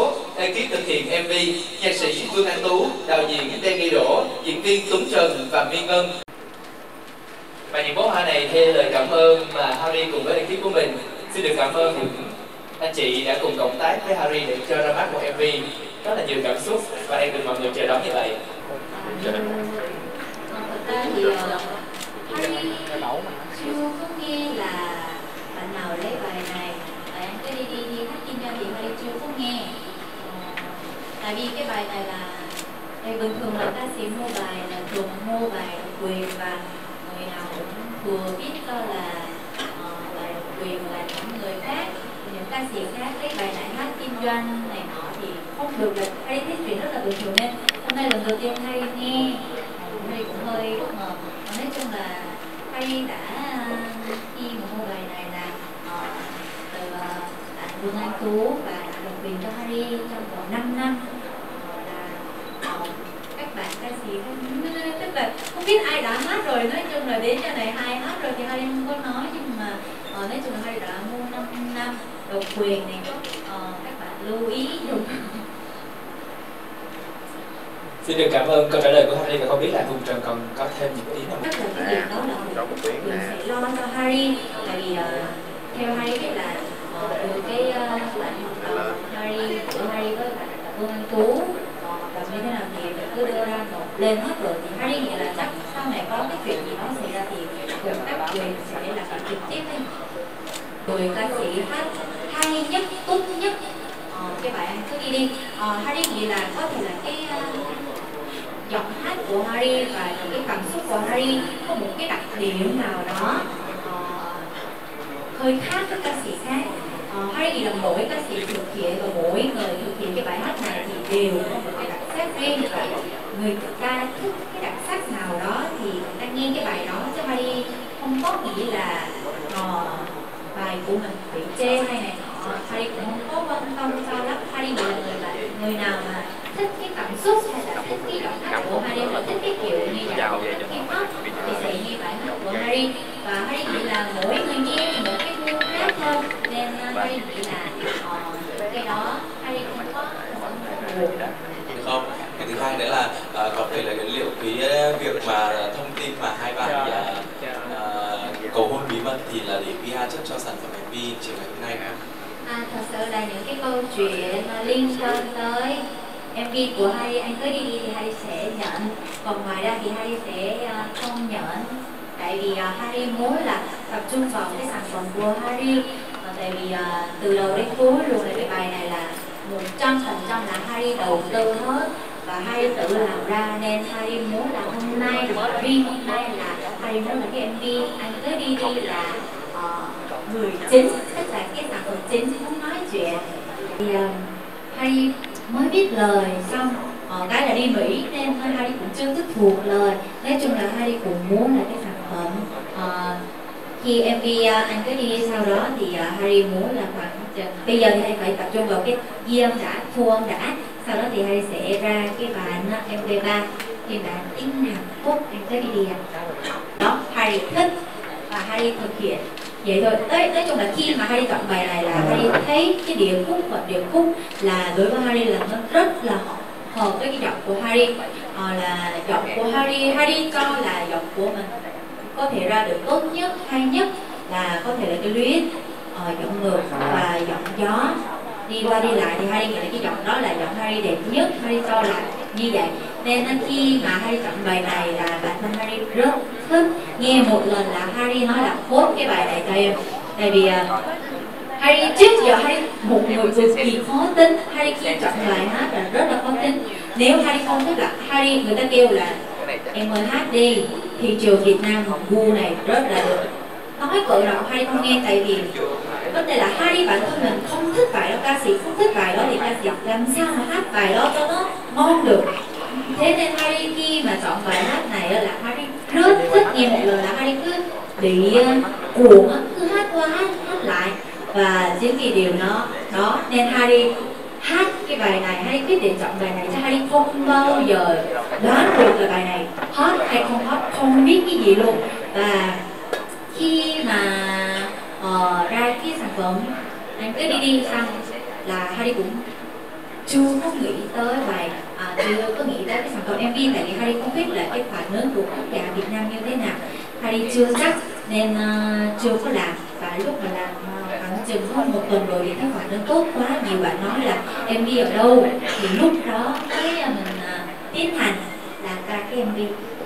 số, ekip thực hiện MV, nhạc sĩ Vương Anh Tú, đạo diễn Đen Nghi Đỗ, diễn viên Tuấn Trần và Miên Ngân. Và những bó hoa này theo lời cảm ơn mà Harry cùng với ekip của mình. Xin được cảm ơn những anh chị đã cùng cộng tác với Harry để cho ra mắt một MV rất là nhiều cảm xúc và đang được mọi người chờ đón như vậy. Thật ra thì Harry chưa có nghe là bạn nào lấy bài này, bạn cứ đi hát kinh doanh thì Harry chưa có nghe. Tại vì cái bài này là bình thường là ca sĩ mua bài là thường mua bài độc quyền và người nào cũng vừa biết đó là bài độc quyền là những người khác, những ca sĩ khác lấy bài này hát kinh doanh này nọ thì không được. Là Harry thấy chuyện rất là bình thường nên hôm nay lần đầu tiên Harry nghe, Harry cũng hơi bất ngờ. Nói chung là Harry đã khi mà mua bài này là từ bạn Vương Anh Tú và đã độc quyền cho Harry trong vòng 5 năm. Các bạn ca sĩ tức là không biết ai đã hát rồi, nói chung là đến giờ này ai hát rồi thì Harry không có nói, nhưng mà nói chung là Harry đã mua 5 năm độc quyền này, các bạn lưu ý dùng. Xin được cảm ơn câu trả lời của Harry và không biết là Hùng Trần còn có thêm những ý nào. Chắc là cái việc đó là mình sẽ lo cho Harry, tại vì theo Harry biết là từ cái bạn Harry của Harry với Vương Anh Tú làm như thế nào thì cứ đưa ra một lên hết rồi thì Harry nghĩ là chắc sau này có cái chuyện gì đó xảy ra thì cùng các quyền sẽ là phải trực tiếp với người ca sĩ hát hay nhất, tốt nhất cái bài Anh Cứ Đi Đi. Harry nghĩ là có thể là cái giọng hát của Harry và những cái cảm xúc của Harry có một cái đặc điểm nào đó hơi khác với ca sĩ khác. Harry nghĩ là mỗi ca sĩ thực hiện và mỗi người thực hiện cái bài hát này thì đều có một cái đặc sắc riêng, và người ta thích cái đặc sắc nào đó thì người ta nghe cái bài đó, chứ Harry không có nghĩ là bài của mình bị chê hay này nọ. Harry cũng không có quan tâm sao lắm. Harry nghĩ là người nào mà thích cái cảm xúc hay là thích cái giọng hát của Harry và thích cái kiểu như giọng hip hop thì sẽ nghe bài hát của Harry. Và Harry nghĩ là mỗi người nghe thì mỗi cái gu khác thôi, nên Harry nghĩ là cái đó Harry không có không. Cái thứ hai nữa là có thể là liệu cái việc mà thông tin mà hai bạn cầu hôn bí mật thì là để PR trước cho sản phẩm MV chiều ngày hôm nay không? Thật sự là những cái câu chuyện liên quan tới MV của Harry Anh Cứ Đi Đi thì Harry sẽ nhận, còn ngoài ra thì Harry sẽ không nhận, tại vì Harry muốn là tập trung vào cái sản phẩm của Harry. Tại vì từ đầu đến cuối luôn là cái bài này là 100% là Harry đầu tư hết và Harry tự làm ra, nên Harry muốn là hôm nay là riêng hôm nay là Harry muốn là cái MV Anh Cứ Đi Đi là người chính, tức là cái sản phẩm chính muốn nói chuyện. Thì Harry mới viết lời xong cái là đi Mỹ nên Harry cũng chưa thức thuộc lời. Nói chung là Harry cũng muốn là cái sản phẩm khi MV Anh Cứ Đi Đi sau đó thì Harry muốn là khoảng bây giờ thì Harry phải tập trung vào cái ghi âm đã, thu âm đã, sau đó thì Harry sẽ ra cái bản MP3 phiên bản tiếng Hàn Quốc Anh Cứ Đi Đi đó. Harry thích và Harry thực hiện vậy thôi. Nói chung là khi mà Harry chọn bài này là Harry thấy cái điệp khúc và điệp khúc là đối với Harry là nó rất là hợp với cái giọng của Harry. Là giọng của Harry cho là giọng của mình có thể ra được tốt nhất, hay nhất là có thể là cái luyến giọng ngược và giọng gió đi qua đi lại, thì Harry nghĩ là cái giọng đó là giọng Harry đẹp nhất. Harry cho là như vậy, nên khi mà Harry chọn bài này là bản thân Harry rất thích. Nghe một lần là Harry nói là post cái bài này cho em, tại vì Harry trước giờ Harry một người cực kỳ khó tính. Harry khi chọn bài hát là rất là khó tính. Nếu Harry không thích là Harry, người ta kêu là em ơi hát đi, thị trường Việt Nam gu này rất là được, nói cỡ nào Harry không nghe. Tại vì vấn đề là Harry bản thân mình không thích bài đó, ca sĩ không thích bài đó thì ca sĩ làm sao mà hát bài đó cho nó ngon được. Thế nên Harry khi mà chọn bài hát này là Harry rất thích. Nghe một lần là Harry cứ bị cuồng, cứ hát qua hát lại, và chính vì điều đó nên Harry hát cái bài này. Harry quyết định chọn bài này cho Harry không bao giờ đoán được là bài này hot hay không hot, không biết cái gì luôn. Và khi mà ra cái sản phẩm Anh Cứ Đi Đi xong là Harry cũng chưa có nghĩ tới bài chưa có nghĩ tới cái sản phẩm MV, tại vì Harry không biết là cái phản ứng của khán giả Việt Nam như thế nào. Harry chưa chắc nên chưa có làm, và lúc mà làm khoảng chừng hơn 1 tuần rồi thì thấy phản ứng tốt quá, nhiều bạn nói là MV ở đâu, thì lúc đó cái mình tiến hành làm ra cái MV.